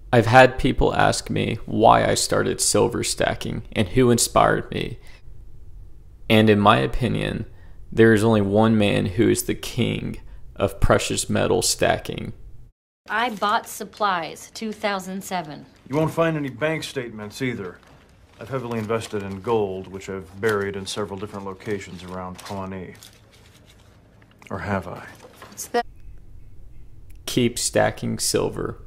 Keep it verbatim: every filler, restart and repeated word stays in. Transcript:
I've had people ask me why I started silver stacking and who inspired me. And in my opinion, there is only one man who is the king of precious metal stacking. I bought supplies, two thousand seven. You won't find any bank statements either. I've heavily invested in gold, which I've buried in several different locations around Pawnee. Or have I? What's that? Keep stacking silver.